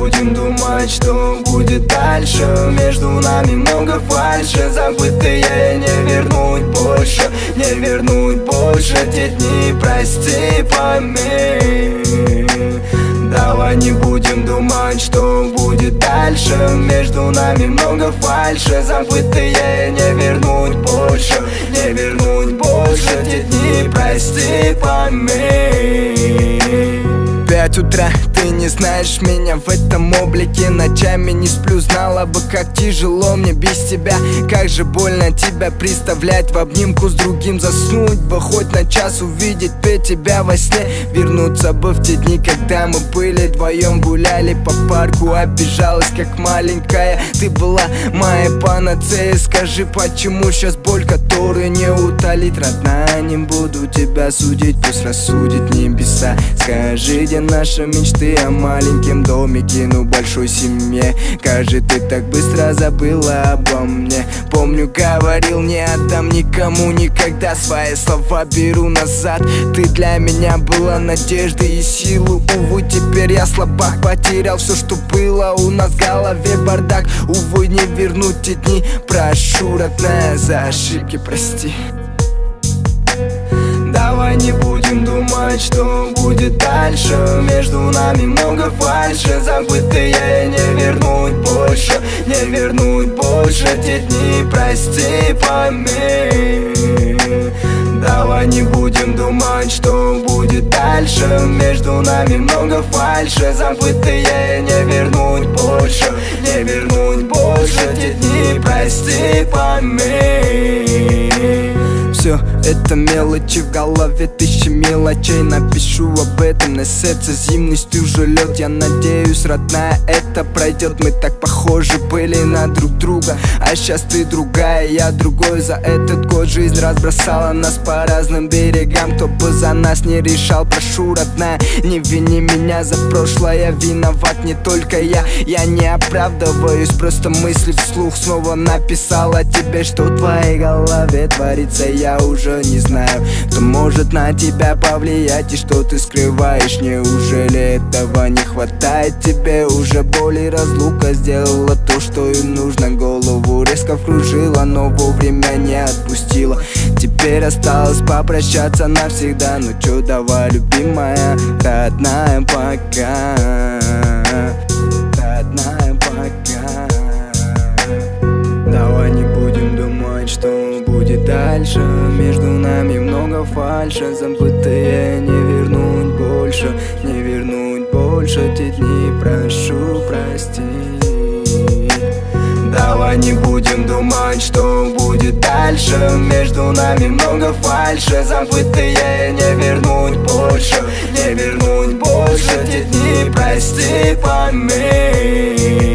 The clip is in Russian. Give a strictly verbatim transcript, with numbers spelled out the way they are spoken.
будем думать, что будет дальше. Между нами много фальши, забытые не вернуть больше, не вернуть больше те дни, прости, пойми. Давай не будем думать, что будет дальше. Между нами много фальши, забытые не вернуть больше, не вернуть больше те дни, прости, пойми. Пять утра, ты не знаешь меня в этом облике. Ночами не сплю, знала бы, как тяжело мне без тебя. Как же больно тебя представлять в обнимку с другим. Заснуть бы хоть на час, увидеть тебя во сне. Вернуться бы в те дни, когда мы были вдвоем, гуляли по парку. Обижалась, как маленькая, ты была моя панацея. Скажи, почему сейчас боль, которую не утолить, родная? Не буду тебя судить, пусть рассудит небеса. Скажи, где наши мечты о маленьком домике, ну большой семье? Кажется, ты так быстро забыла обо мне. Помню, говорил, не отдам никому никогда. Свои слова беру назад. Ты для меня была надеждой и силой. Увы, теперь я слабак, потерял все, что было. У нас в голове бардак. Увы, не вернуть те дни. Прошу, родная, за ошибки прости. Давай не будем думать, что будет дальше. Между нами много фальши, забытые не вернуть больше, не вернуть больше те дни, прости, пойми. Давай не будем думать, что будет дальше. Между нами много фальши, забытые не вернуть больше, не вернуть больше те дни, прости, пойми. Все это мелочи, в голове тысячи мелочей. Напишу об этом, на сердце зимностью уже лед. Я надеюсь, родная, это пройдет. Мы так похожи были на друг друга, а сейчас ты другая, я другой. За этот год жизнь разбросала нас по разным берегам. Кто бы за нас не решал, прошу, родная, не вини меня за прошлое. Виноват не только я, я не оправдываюсь, просто мысли вслух снова написала тебе, что в твоей голове творится. Я уже не знаю, кто может на тебя повлиять и что ты скрываешь. Неужели этого не хватает тебе? Уже боль и разлука сделала то, что и нужно. Голову резко вкружила, но вовремя не отпустила. Теперь осталось попрощаться навсегда. Ну чё, давай, любимая, родная, пока. Родная, пока. Давай не будем думать, что будет дальше. Между нами много фальши, забытые не вернуть больше, не вернуть больше те дни, прошу, прости. Давай не будем думать, что будет дальше. Между нами много фальши, забытые не вернуть больше, не вернуть больше те дни, прости, пойми.